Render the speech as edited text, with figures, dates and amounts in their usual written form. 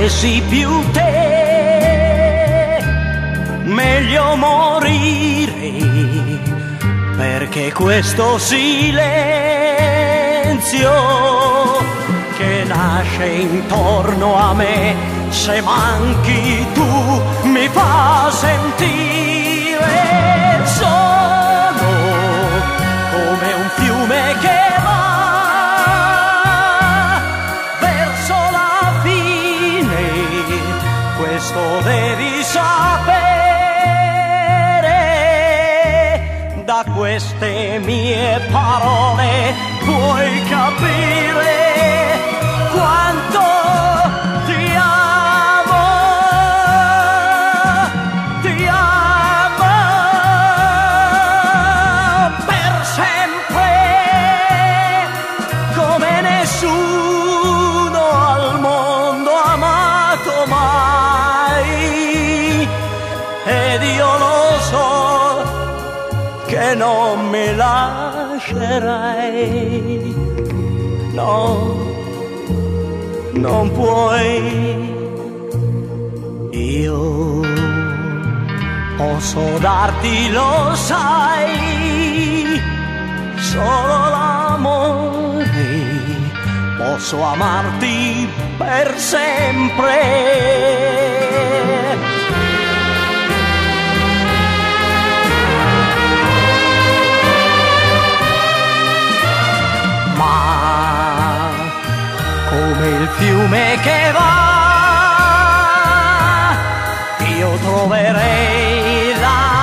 avessi più te, meglio morire, perché questo silenzio che nasce intorno a me, se manchi tu mi fa sentire solo come un fiume che va verso la fine. Questo devi sapere, da queste mie parole puoi capire quanto ti amo, ti amo per sempre, come nessuno al mondo ha amato mai. Ed io lo so che non mi lascerai, no, non puoi. Io posso darti, lo sai, solo l'amore, posso amarti per sempre. Ma come il fiume che va, io troverei la